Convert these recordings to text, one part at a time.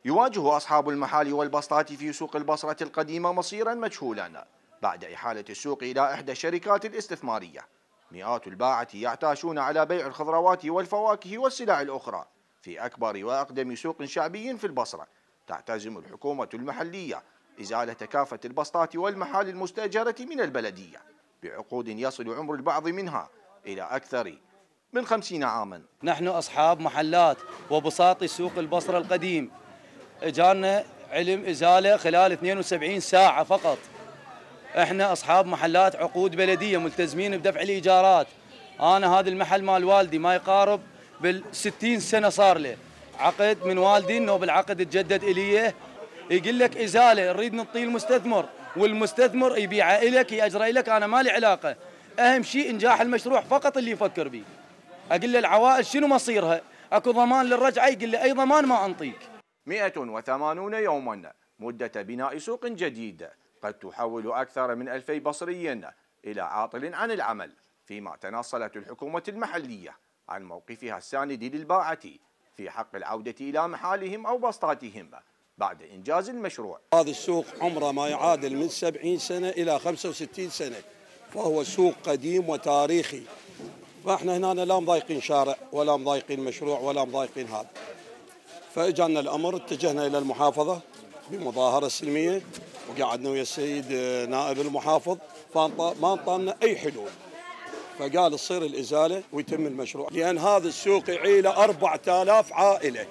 يواجه أصحاب المحال والبسطات في سوق البصرة القديمة مصيرا مجهولا بعد إحالة السوق إلى إحدى الشركات الاستثمارية. مئات الباعة يعتاشون على بيع الخضروات والفواكه والسلع الأخرى في أكبر وأقدم سوق شعبي في البصرة. تعتزم الحكومة المحلية إزالة كافة البسطات والمحال المستأجرة من البلدية بعقود يصل عمر البعض منها إلى أكثر من 50 عاما. نحن أصحاب محلات وبساط سوق البصرة القديم، جانا علم إزالة خلال 72 ساعة فقط. احنا أصحاب محلات عقود بلدية ملتزمين بدفع الإيجارات. أنا هذا المحل مال والدي ما يقارب بال60 سنة صار له عقد من والدي، إنه بالعقد تجدد إليه. يقول لك إزالة نريد نعطيه المستثمر، والمستثمر يبيعه إلك يأجره إلك، أنا ما لي علاقة. أهم شيء إنجاح المشروع فقط اللي يفكر به. أقول له العوائل شنو مصيرها؟ أكو ضمان للرجعة؟ يقول لي أي ضمان ما أنطيك. 180 يوما مدة بناء سوق جديد قد تحول أكثر من 2000 بصري إلى عاطل عن العمل، فيما تناصلت الحكومة المحلية عن موقفها الساند للباعة في حق العودة إلى محالهم أو بسطاتهم بعد إنجاز المشروع. هذا السوق عمره ما يعادل من 70 سنة إلى 65 سنة، فهو سوق قديم وتاريخي. فاحنا هنا لا مضايقين شارع ولا مضايقين مشروع ولا مضايقين هذا. فاجانا الامر، اتجهنا الى المحافظه بمظاهره سلميه، وقعدنا ويا السيد نائب المحافظ، فما انطانا اي حلول. فقال تصير الازاله ويتم المشروع، لان هذا السوق يعيله 4000 عائله.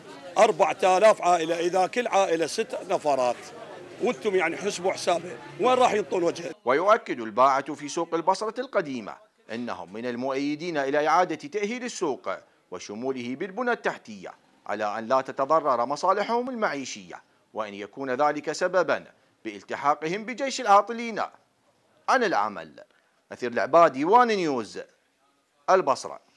4000 عائله، اذا كل عائله 6 نفرات وانتم يعني حسبوا حسابه، وين راح ينطون وجهه؟ ويؤكد الباعة في سوق البصرة القديمة أنهم من المؤيدين إلى إعادة تأهيل السوق وشموله بالبنى التحتية، على أن لا تتضرر مصالحهم المعيشية، وأن يكون ذلك سببا بالتحاقهم بجيش العاطلين عن العمل. مثير العبادي، وان نيوز، البصرة.